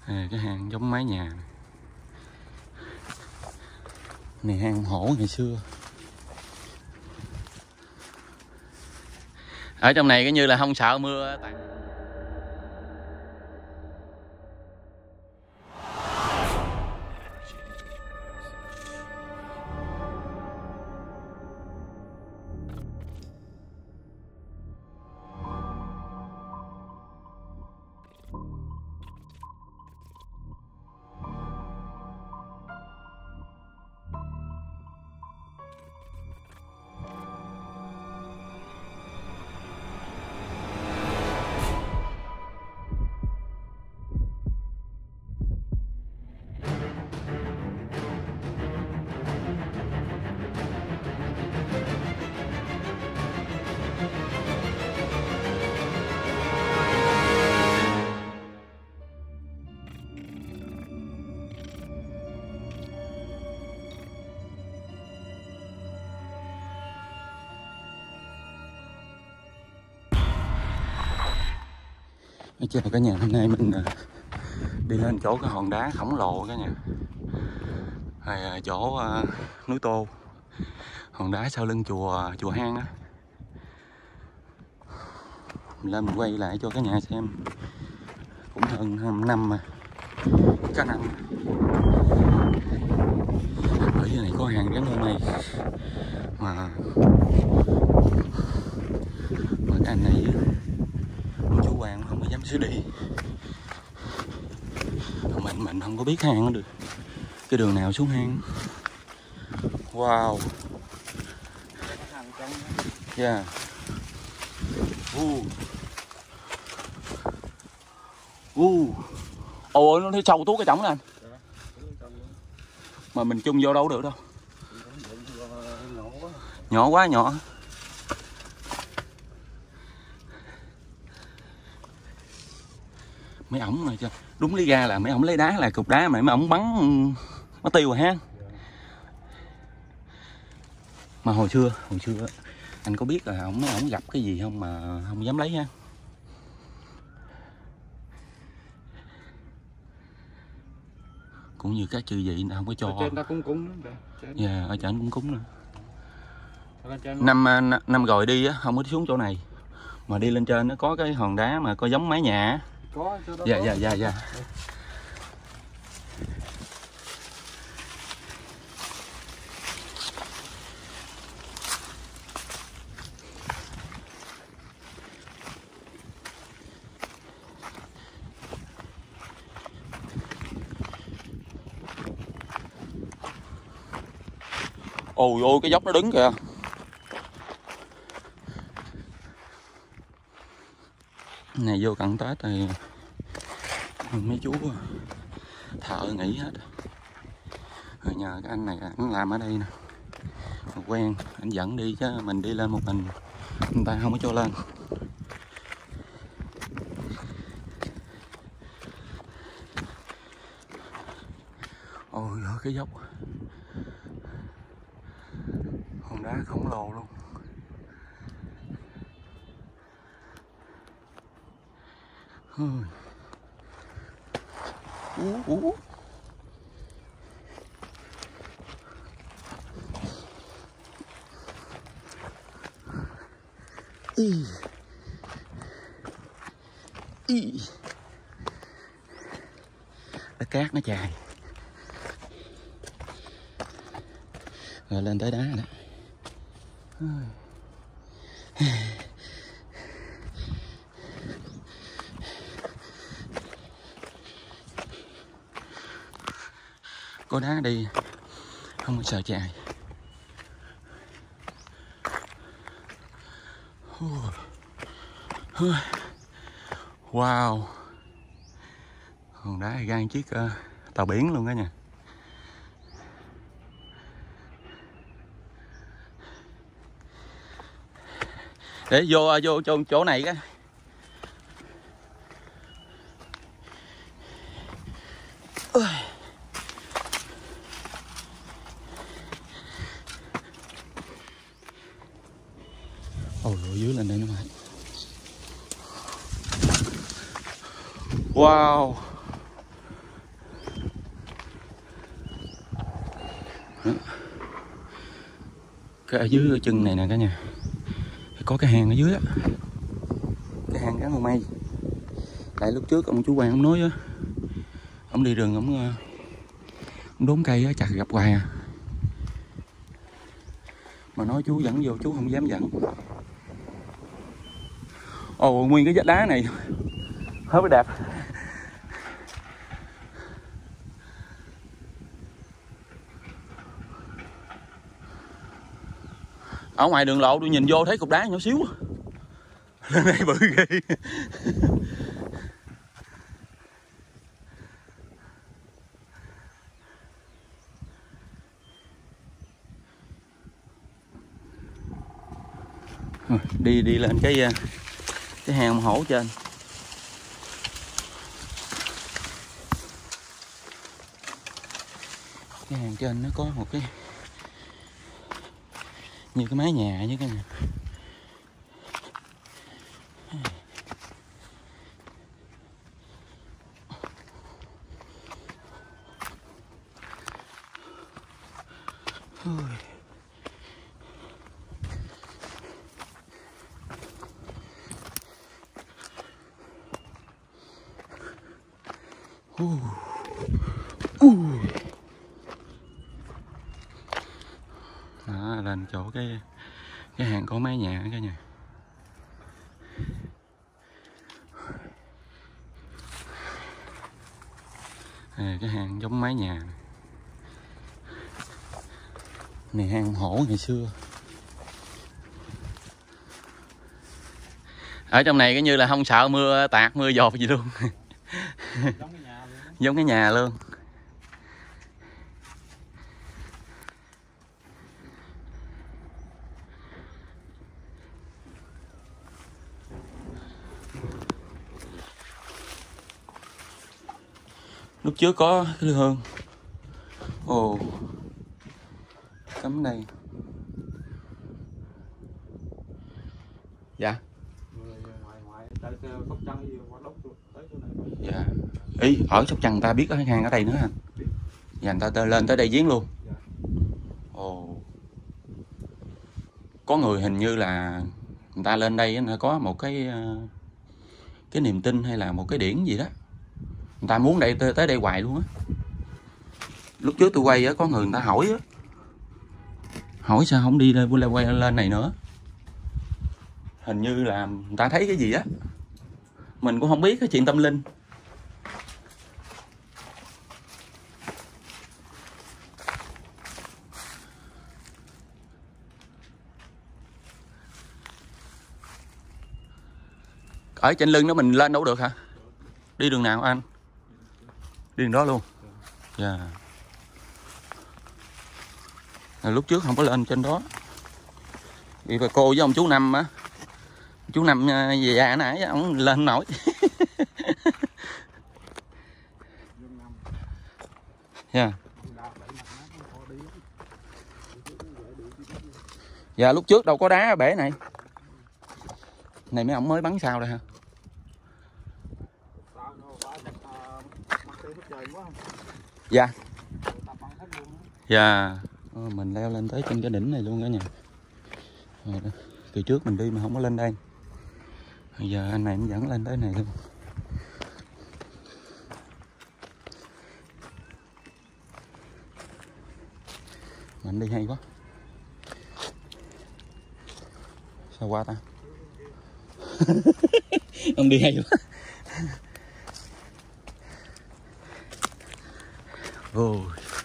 Cái hang giống mái nhà này, hang hổ ngày xưa. Ở trong này cái như là không sợ mưa. Chào cả nhà, hôm nay mình đi lên chỗ cái hòn đá khổng lồ cả nhà. Chỗ núi Tô, hòn đá sau lưng chùa Hang á. Mình lên mình quay lại cho cả nhà xem. Cũng hơn năm mà, cả năm. Ở dưới này có hàng rắn hôm nay mà cái anh này chủ quan không có dám xử đi. Mình không có biết hang được cái đường nào xuống hang. Wow. Yeah. Ôi nó thấy sâu tuốt cái chổng nè anh. Mà mình chung vô đâu được đâu. Nhỏ quá nhỏ. Mấy ổng này cho đúng lý ra là mấy ổng lấy đá là cục đá mà mấy ổng bắn nó tiêu rồi ha. Mà hồi xưa anh có biết là mấy ổng gặp cái gì không mà không dám lấy ha. Cũng như các chư vị nào không có cho. Ở trên ta cúng dạ, ở trên cũng cúng nữa. Năm rồi đi á không có xuống chỗ này mà đi lên trên nó có cái hòn đá mà có giống mái nhà. Có chỗ đó. Dạ. Ôi cái dốc nó đứng kìa. Này vô cận Tết thì mấy chú thợ nghỉ hết. Rồi nhờ cái anh này anh làm ở đây nè, quen anh dẫn đi chứ mình đi lên một mình người ta không có cho lên. Ôi cái dốc hòn đá khổng lồ luôn. Đất cát nó chài rồi lên tới đá đó. Có đá đi không có sợ chài. Wow, hòn đá gan chiếc tàu biển luôn đó nha. Để vô chỗ này cái. Ôi dưới lên đây nó mày. Wow. Cái ở dưới chân này nè cả nhà, có cái hang ở dưới á, cái hang cá màu mây. Tại lúc trước ông chú Quang ông nói á, ông đi rừng ông đốn cây á, chặt gặp hoài à. Mà nói chú dẫn vô chú không dám dẫn. Ồ, nguyên cái vách đá này hơi đẹp. Ở ngoài đường lộ tôi nhìn vô thấy cục đá nhỏ xíu. Lên đây bự ghê. Đi lên cái hang hổ trên. Cái hang trên nó có một cái như cái mái nhà với cái nhà. Đó, lên chỗ cái hàng có mái nhà cả nhà. Cái hang giống mái nhà này, hang hổ ngày xưa. Ở trong này cái như là không sợ mưa tạt mưa dột gì luôn. Giống cái nhà luôn. Lúc trước có cái lư hương. Ồ, cắm đây. Dạ. Dạ. Ý ở Sóc Trăng ta biết có cái hang ở đây nữa hả? Dạ, người ta lên tới đây giếng luôn. Ồ. Có người hình như là người ta lên đây nó có một cái niềm tin hay là một cái điển gì đó. Người ta muốn tới đây hoài luôn á. Lúc trước tôi quay á, có người ta hỏi á, hỏi sao không đi quay lên này nữa. Hình như là người ta thấy cái gì á, mình cũng không biết cái chuyện tâm linh. Ở trên lưng đó mình lên đâu được hả? Đi đường nào anh? Đi đường đó luôn. Dạ. Lúc trước không có lên trên đó. Vì bà cô với ông chú Năm á, chú Năm về già nãy ông lên nổi. Dạ. Dạ, lúc trước đâu có đá bể này. Này mấy ông mới bắn sao đây hả? Dạ. Dạ. Mình leo lên tới trên cái đỉnh này luôn cả nhà. Kỳ trước mình đi mà không có lên đây. Bây giờ anh này nó dẫn lên tới này luôn. Mà anh đi hay quá. Sao qua ta? Ông đi hay quá. Ồ.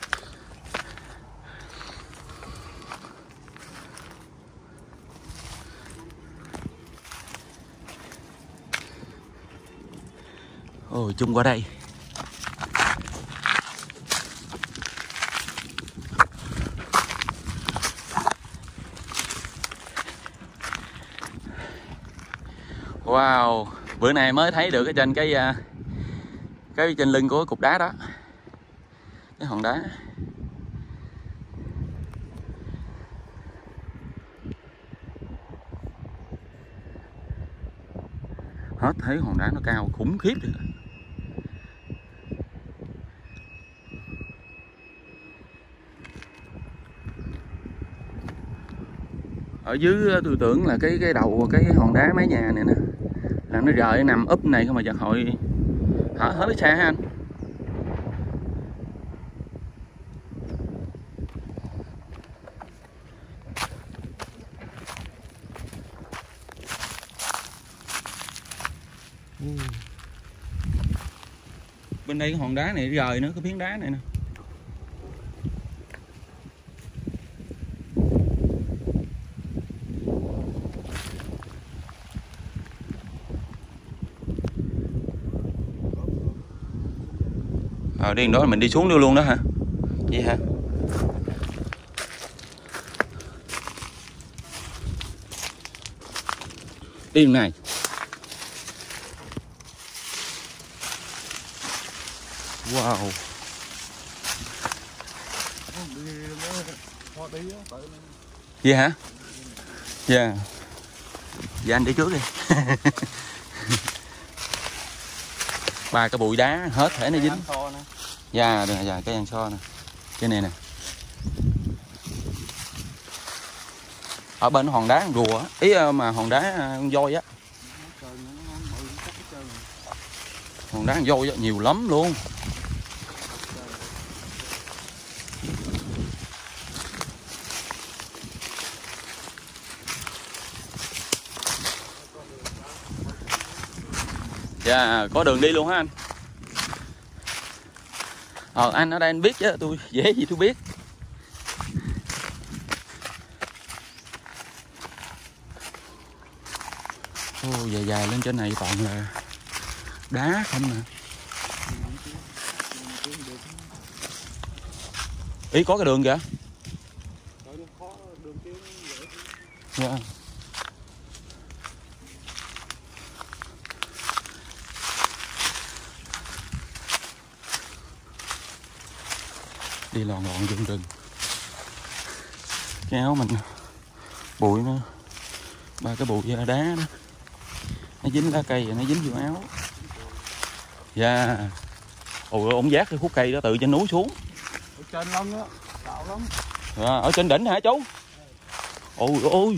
Ồ, chung qua đây. Wow, bữa nay mới thấy được cái trên cái trên lưng của cái cục đá đó, cái hòn đá. Hết thấy hòn đá nó cao khủng khiếp rồi. Ở dưới tôi tưởng là cái đầu cái hòn đá mái nhà này nè là nó rời nằm úp này không mà giật hội hở hết biết xa ha anh. Bên đây cái hòn đá này rời nữa, cái phiến đá này nè. Đi đó là mình đi xuống luôn luôn đó hả? Vậy hả? Đi đường này. Wow. Vậy hả? Dạ. Dạ anh đi trước đi. Ba cái bụi đá hết thể nó dính. Dạ, dạ cái ăn so nè. Cái này nè. Ở bên hòn đá rùa á, ý mà hòn đá con voi á. Hòn đá con voi á, nhiều lắm luôn. Dạ, có đường đi luôn hả anh? Anh ở đây anh biết chứ, tôi dễ gì tôi biết. Dài dài lên trên này toàn là đá không nè. Ý có cái đường kìa. Dạ. Đi lòn lòn rừng rừng. Cái áo mình bụi nó, ba cái bụi da đá đó nó dính lá cây rồi nó dính vô áo. Dạ. Ông vác cái khúc cây đó từ trên núi xuống. Ở trên lắm đó, đạo lắm. Dạ, ở trên đỉnh hả chú? Ôi ôi.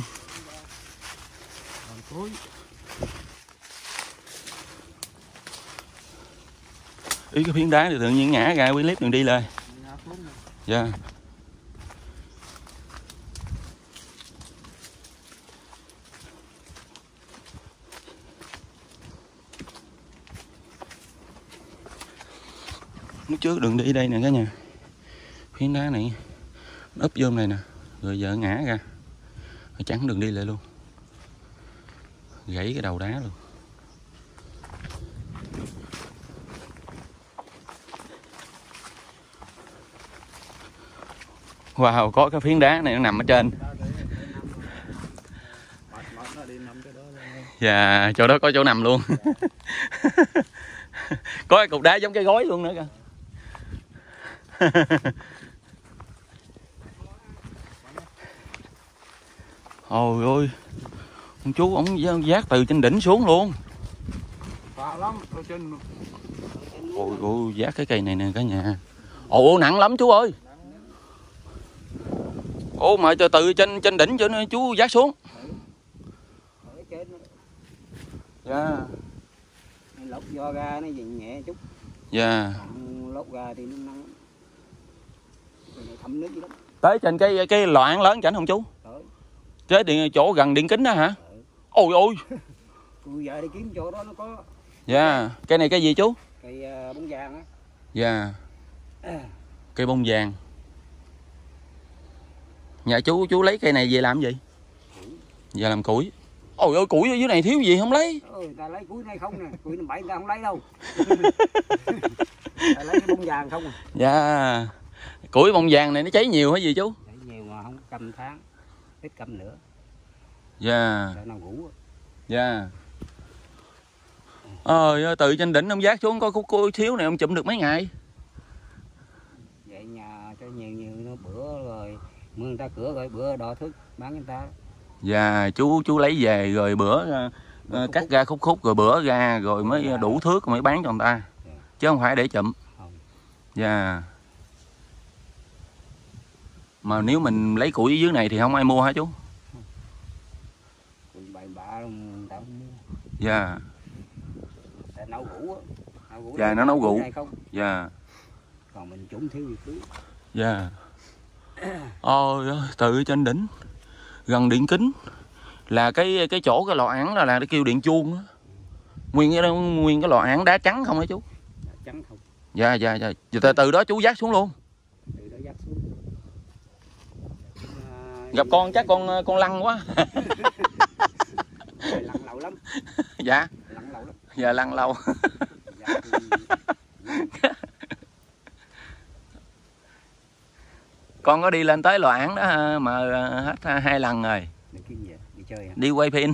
Ý cái phiến đá thì tự nhiên ngã ra, clip đường đi lên. Dạ. Lúc trước đường đi đây nè cả nhà. Phiến đá này úp vô này nè, rồi giờ ngã ra. Rồi chắn đường đi lại luôn. Gãy cái đầu đá luôn. Wow, có cái phiến đá này nó nằm ở trên. Dạ, chỗ đó có chỗ nằm luôn. Có cái cục đá giống cái gối luôn nữa kìa. Ôi ôi, ông chú ổng vác từ trên đỉnh xuống luôn. Ôi ôi, vác cái cây này nè cả nhà. Ồ nặng lắm chú ơi. Ồ mà từ trên đỉnh cho nên chú vác xuống. Dạ. Lốc do ra nó nhẹ chút. Dạ. Lốc ra thì nó nặng. Thấm nước gì lắm. Tới trên cái loạn lớn chảnh không chú? Tới chỗ gần điện kính đó hả? Ôi ôi. Tôi giờ đi kiếm chỗ đó nó có. Dạ. Cây này cây gì chú? Cây bông vàng á. Dạ. Cây bông vàng. Nhà chú lấy cây này về làm gì? Về làm củi. Ôi ơi, củi ở dưới này thiếu gì không lấy? Người ta lấy củi này không nè, củi năm bảy người ta không lấy đâu. Ta lấy cái bông vàng không à. Dạ. Củi bông vàng này nó cháy nhiều hả gì chú? Cháy nhiều mà không cầm tháng, ít cầm nữa. Dạ. Nào ngủ. Dạ. Từ trên đỉnh ông vác xuống có khúc thiếu này ông chụm được mấy ngày? Vậy nhà cho nhiều nó bữa rồi mưa người ta cửa rồi bữa đo thức bán người ta. Dạ, chú lấy về rồi bữa cắt ra khúc rồi bữa ra rồi mới đủ thước mới bán cho người ta. Chứ không phải để chụm. Dạ. Mà nếu mình lấy củi dưới này thì không ai mua hả chú? Dạ. Nấu gũ á. Dạ, nó nấu gũ. Dạ. Còn mình trúng thiếu gì cứ. Dạ. Ôi ơi, từ trên đỉnh gần điện kính là cái chỗ cái lò ẵn là nó kêu điện chuông á. Nguyên cái lò ẵn đá trắng không hả chú? Đá trắng không. Dạ dạ dạ. Từ đó chú dắt xuống luôn. Từ đó dắt xuống. Gặp con chắc con lăn quá. Lăn lâu lắm. Dạ. Lăn lâu lắm. Dạ lăn lâu. Dạ, Con có đi lên tới lò ẵn đó mà hết 2 lần rồi. Đi chơi hả? Đi quay phim.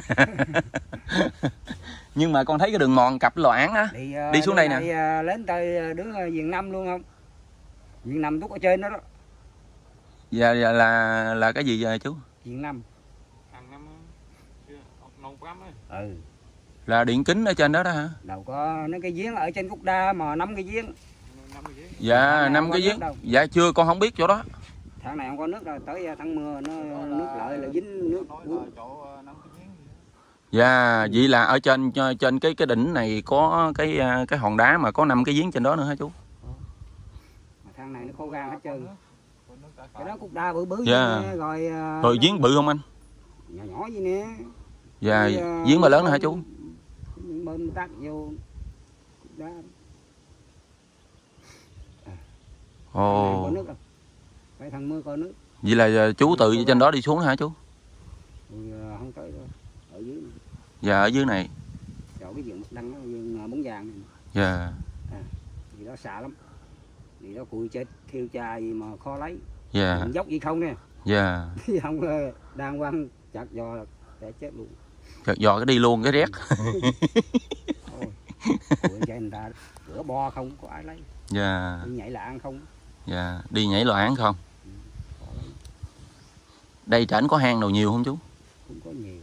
Nhưng mà con thấy cái đường mòn cặp lò ẵn á. Đi xuống đây nè. Lên tới đứa Việt Nam luôn không? Việt Nam túc ở trên đó đó. Dạ, dạ là cái gì vậy chú? Việt Nam. Ừ. Là điện kính ở trên đó đó hả? Đâu có nó cái giếng ở trên Cúc Đa mà 5 cái giếng. Dạ 5 cái giếng. Dạ chưa, con không biết chỗ đó. Tháng này không có nước đâu, tới tháng mưa nó nước lại là dính nước. Dạ, vậy là ở trên cái đỉnh này có cái hòn đá mà có 5 cái giếng trên đó nữa hả chú? Mà tháng này nó khô gan hết trơn. Cái đó Cúc Đa bự bự dạ. Rồi rồi giếng bự không anh? Nhỏ nhỏ vậy nè. Dạ, giếng mà lớn nữa hả chú? Bơm tắt vô đá. Ồ. Có nước không? Phải thằng mưa có nước. Vậy là chú tự trên đó đi xuống hả chú? Không tới đâu. Ở dưới. Dạ ở dưới này. Chỗ cái vườn mật đăng đó, vườn bóng vàng này. Dạ. Gì đó xạ lắm. Gì đó cùi chết thiêu cha gì mà kho lấy. Dạ. Dốc gì không nè. Dạ. Không đang quăng chặt giò là để chết luôn. Chặt giò cái đi luôn cái rét. Cùi chạy người ta rửa bo không có ai lấy. Dạ. Đi nhảy lạng không. Dạ, đi nhảy lò ẵn không? Đây trển có hang nào nhiều không chú? Cũng có nhiều.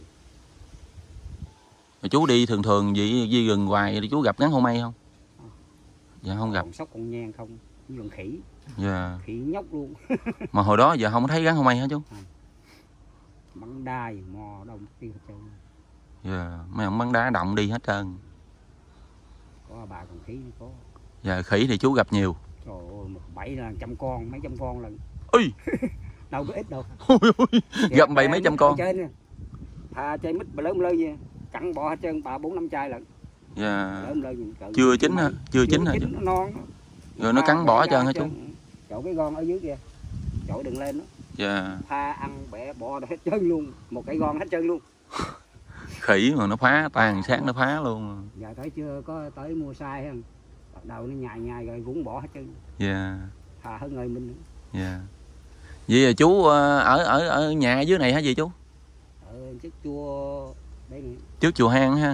Rồi chú đi thường thường vậy rừng hoài chú gặp ngắn hổ mây không? Dạ không gặp. Còn sóc con nhang không, với con khỉ. Dạ. Khỉ nhóc luôn. Mà hồi đó giờ không thấy gắn hổ mây hả chú? Bắn đai mò đâu đi hết trơn. Dạ, mấy ông bắn đá động đi hết trơn. Có bà con khỉ có. Dạ, khỉ thì chú gặp nhiều. Trời ơi, một bẫy là trăm con, mấy trăm con lần. Ui. Đâu có ít đâu. Gặp bầy mấy trăm con. Thà chai mít mà lớn gì, cắn bỏ hết trơn 3-4-5 chai lận. Dạ. Lớn chưa chín hả? Chưa chín hả? Nó non. Rồi nó cắn bỏ hết trơn hả chú? Chỗ cái gon ở dưới kia. Chỗ đừng lên đó. Dạ. Tha ăn bẻ bỏ hết trơn luôn, một cái gon hết trơn luôn. Khỉ mà nó phá tàn sát nó phá luôn. Giờ tới chưa có tới mua sai không? Bắt đầu nó nhai rồi cũng bỏ hết trơn. Dạ. Thà hơn người mình nữa. Dạ. Vậy là chú ở nhà dưới này hả gì chú? Ở trước chùa đây nè. Trước chùa hang ha.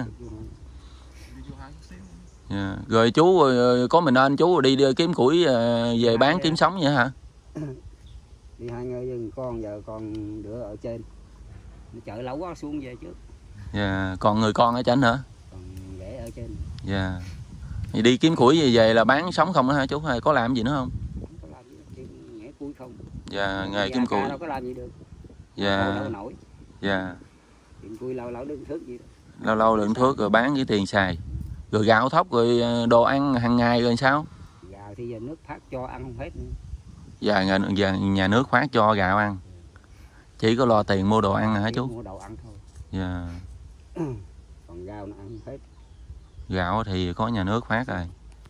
Yeah. Rồi chú có mình anh chú đi kiếm củi về bán kiếm sống vậy hả? Đi 2 người với con, giờ con đứa ở trên. Nó chợ lâu quá xuống về trước. Yeah. Còn người con ở trên hả? Còn ghẻ ở trên. Dạ. Thì đi kiếm củi về là bán sống không đó hả chú? Hay có làm gì nữa không? Không có làm gì, nhảy củi không. Dạ, nghề kiếm củi. Đâu có làm gì được. Dạ. Đâu nổi. Dạ. Kiếm củi lâu đựng thước gì đó. Lâu lâu đựng thước rồi bán với tiền xài. Rồi gạo thóc rồi đồ ăn hàng ngày rồi sao? Gạo thì giờ nước phát cho ăn không hết nữa. Dạ, nhà nước phát cho gạo ăn. Chỉ có lo tiền mua đồ ăn hả chú? Mua đồ ăn thôi. Dạ. Còn gạo nó ăn không hết. Gạo thì có nhà nước phát rồi.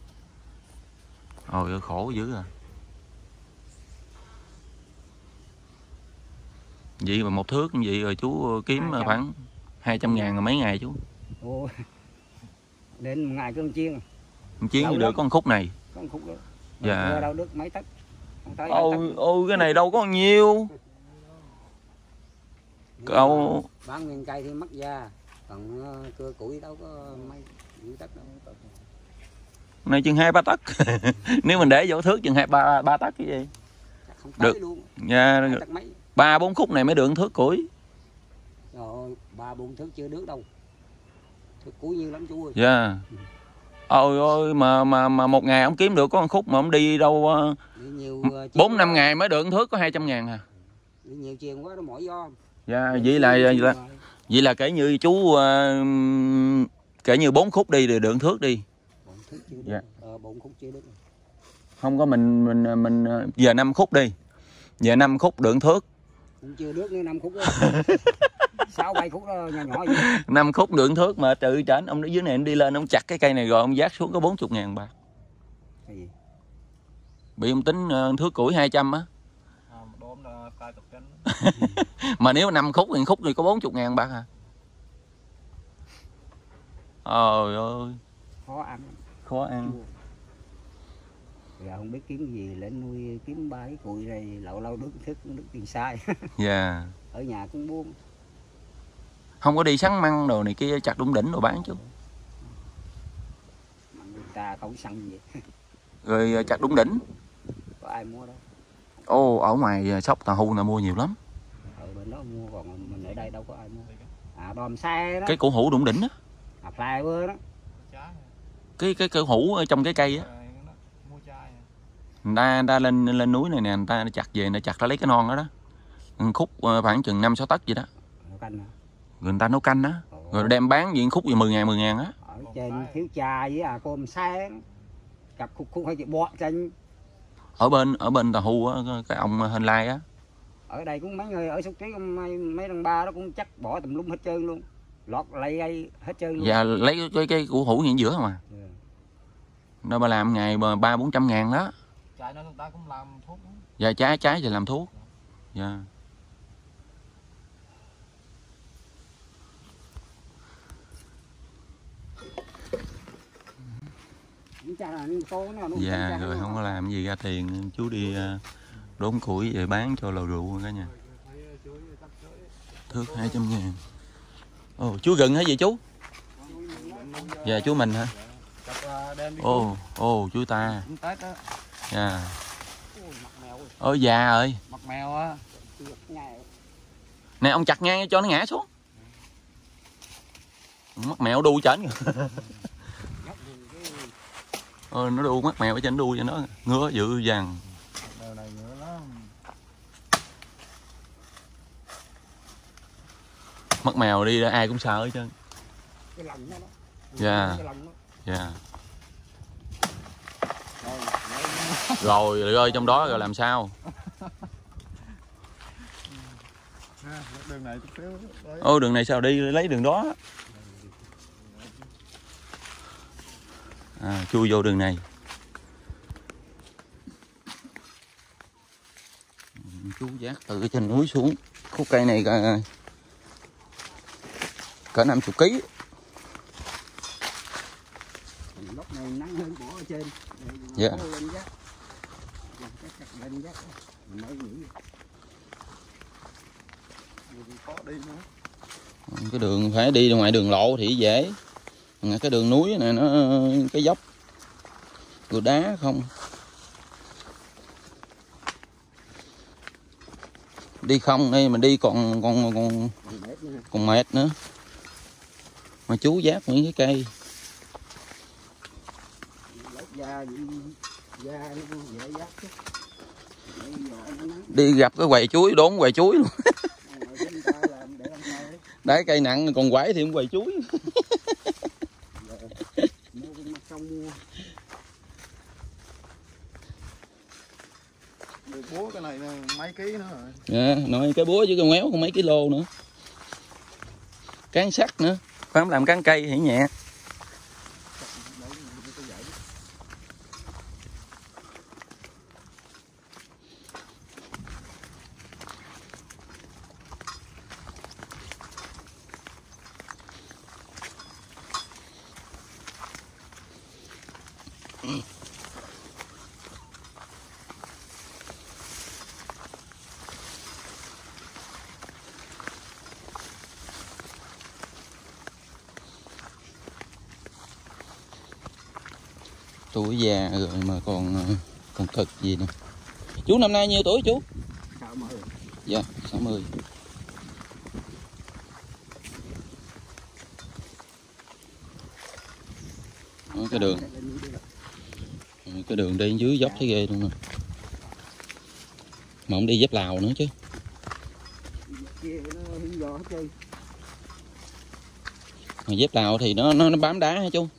Ôi khổ dữ à. Vậy mà một thước như vậy rồi chú kiếm 200. khoảng 200.000 rồi mấy ngày chú? Ồ. Đến một ngày cơm chiên. Chiến như được có một khúc này. Có một khúc đó. Dạ. Đâu được mấy tấc. Ôi cái này đâu có nhiều. Cậu bán nguyên cây thì mất da, còn cưa củi đâu có mấy tấc đâu. này chừng 2-3 tấc. Nếu mình để vô thước chừng 2-3 tấc cái gì. Không tới được luôn. Nha. 3-4 khúc này mới được thước củi. Rồi 3-4 thước chưa được đâu. Thước củi nhiều lắm chú ơi. Dạ. Ôi ôi mà một ngày ông kiếm được có một khúc mà ông đi đâu 4-5 ngày mới được thước có 200.000 à. Đi nhiều chiền quá nó mỏi do. Dạ, vậy là kể như chú kể như 4 khúc đi rồi đường thước đi. 4 khúc chưa Dạ. được. 4 khúc chưa được. Không có mình giờ 5 khúc đi. Giờ 5 khúc đường thước. Cũng chưa được nữa 5 khúc đó. 6-7 khúc đó nhỏ nhỏ vậy. 5 khúc đường thước mà trừ trển ông ở dưới này em đi lên ông chặt cái cây này rồi ông vác xuống có 40.000 bạc. Cái gì? Bị ông tính thước củi 200 á. Đốm là cài tập chân. Mà nếu 5 khúc thì khúc thì có 40.000 bạc à. Trời ơi. Khó ăn. Khó ăn. Giờ không biết kiếm gì lên nuôi, kiếm 3 cái cùi này lâu lâu được thức được tiền sai. Dạ. Ở nhà cũng buông. Không có đi săn măng đồ này kia chặt đụng đỉnh đồ bán chứ. Mà người ta không săn gì. Rồi chặt đụng đỉnh. Có ai mua đâu. Ô, ở ngoài Sóc Tà Hu là mua nhiều lắm. Ở bên đó mua còn mình ở đây đâu có ai mua. À đòm xe đó. Cái cổ hũ đụng đỉnh á. À flower đó. Cái hũ ở trong cái cây á. Mua chai. Người ta lên núi này nè, người ta chặt về, người ta chặt ra lấy cái non đó đó. Khúc khoảng chừng 5-6 tấc vậy đó. Canh Người ta nấu canh á. Rồi đem bán viên khúc về 10.000 á. ở trên thiếu trà với cơm sáng cặp khúc hay chị bọt trên. Ở bên Tà Hu á, cái ông Hên Lai á. Ở đây cũng mấy người ở xúc trí mấy thằng ba đó cũng chắc bỏ tùm lum hết trơn luôn, lọt lấy hết trơn luôn. Dạ lấy cái củ hũ hiện giữa mà. Yeah. Nó mà làm ngày 300-400 ngàn đó. Trái nó người ta cũng làm thuốc. Dạ trái thì làm thuốc. Dạ. Dạ rồi không có làm gì ra tiền chú đi đốn củi về bán cho lò rượu cả nhà. Thước 200.000. Ồ chú gừng hả gì chú? Dạ chú mình hả? Ồ chú ta. Dạ. Ôi già ơi. Mặt mèo á. Nè ông chặt ngang cho nó ngã xuống. Mắt mèo đu chảnh. Nó đu mắt mèo ở trên đu cho nó ngứa dữ dằn. Mắt mèo đi ra ai cũng sợ hết trơn. Dạ. Dạ. Rồi ơi trong đó rồi làm sao? Đường này đường này sao đi lấy đường đó. Chui vô đường này. Chú vác từ trên núi xuống. Khúc cây này cỡ 50 kg. Lúc này nắng hơn bỏ ở trên. Dạ. Cái đường phải đi ngoài đường lộ thì dễ. Cái đường núi này nó cái dốc rồi đá không. Đi không đây mà đi còn mệt nữa. Mà chú vác những cái cây. Đi gặp cái quầy chuối đốn quầy chuối luôn. Đấy cây nặng còn quẩy thì không quầy chuối. búa cái này mấy ký nữa rồi. Dạ, nói cái búa với cái ngoéo không mấy kg nữa. Cán sắt nữa, phải không làm cán cây thì nhẹ. Tuổi già rồi mà còn cực gì nè. Chú năm nay nhiêu tuổi chú? 60. Dạ 60. Cái đường đi dưới dốc thấy ghê luôn nè. Mà không đi dép Lào nữa chứ. Mà dép Lào thì nó bám đá hả chú?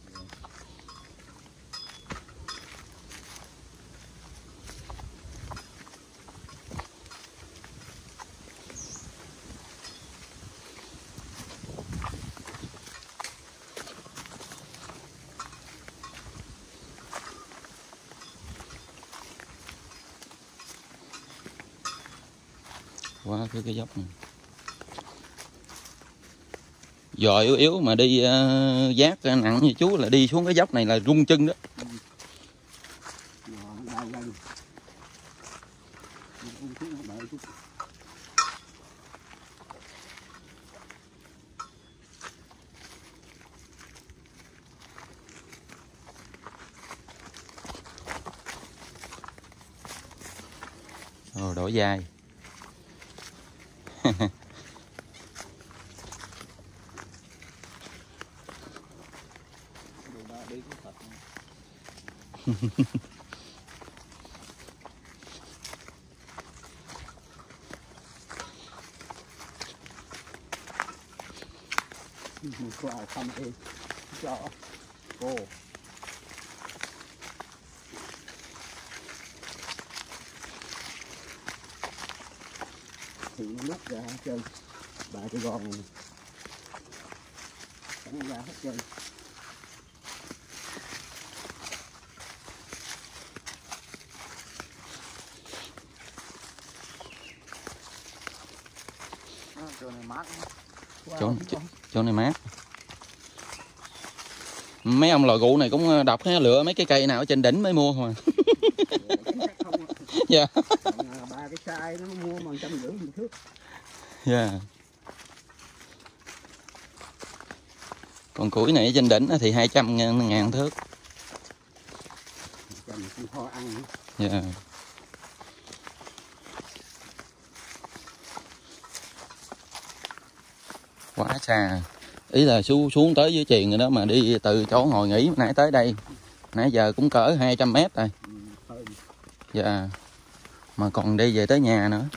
Qua cái dốc này. Giò yếu yếu mà đi giác nặng như chú là đi xuống cái dốc này là rung chân đó. Rồi đổ dài. Qua thăm em cho cô. Thì nó lúc ra hết trơn, bà cái gòn này nó ra hết trơn. Chỗ này mát. Chỗ này mát. Mấy ông lò gụ này cũng độc ha, lựa mấy cái cây nào ở trên đỉnh mới mua mà. Dạ. Ba cái size nó mua bằng 150 một thước. Dạ. Còn củi này trên đỉnh thì 200.000 thước. Kho ăn nữa. Dạ. Quá xa. Ý là xuống tới dưới Triền rồi đó, mà đi từ chỗ ngồi nghỉ nãy tới đây. Nãy giờ cũng cỡ 200 mét rồi. Dạ. Mà còn đi về tới nhà nữa.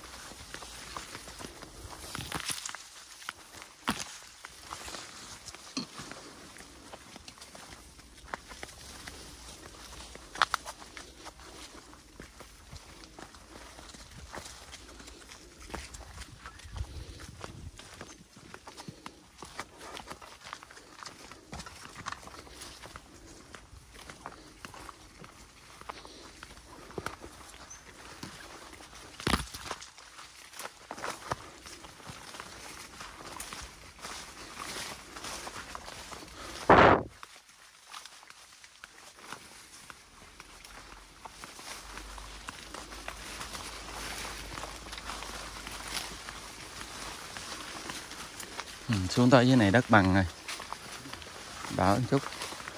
Xuống tới dưới này đất bằng rồi, đỡ một chút.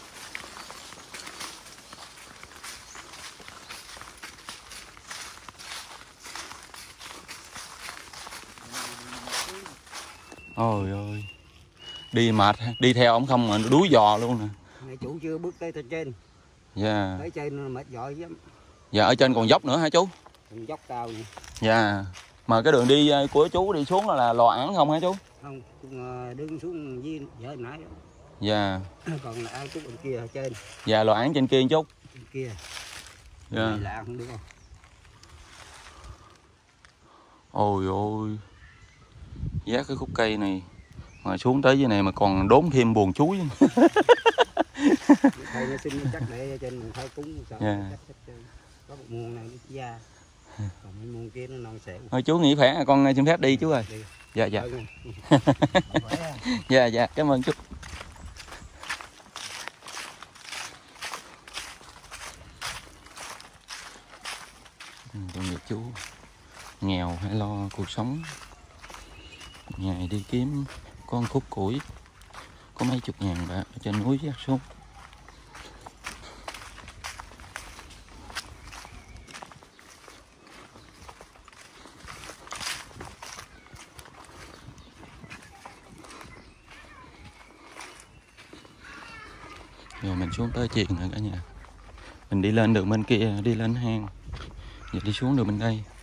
Ôi ơi, đi mệt, đi theo ông không mà đuối giò luôn nè. Mẹ chủ chưa bước tới trên. Dạ. Tới trên mệt giỏi lắm. Dạ, ở trên còn dốc nữa hả chú? Còn dốc cao nữa. Dạ. Mà cái đường đi của chú đi xuống là lò ảng không hả chú? Không, đứng xuống với vợ nãy đó. Dạ. Còn ai chút bên kia ở trên. Dạ, lò ảng trên kia chút. Bên kia. Dạ. Lạ không được không? Ôi ôi. Giác cái khúc cây này mà xuống tới dưới này mà còn đốn thêm buồn chuối. Thầy nó xin chắc để trên mình thay cúng sợ. Yeah. Có một muôn này nó da. Còn mấy muôn kia nó non xẻo. Thôi chú nghỉ khỏe, con xin phép đi chú ơi. Đi. Dạ dạ. Dạ dạ, cảm ơn chú. Tội nghiệp chú nghèo hay lo cuộc sống, ngày đi kiếm con khúc củi có mấy chục ngàn bạc ở trên núi vác xuống. Rồi mình xuống tới Triền rồi cả nhà. Mình đi lên đường bên kia, đi lên hang. Giờ đi xuống đường bên đây.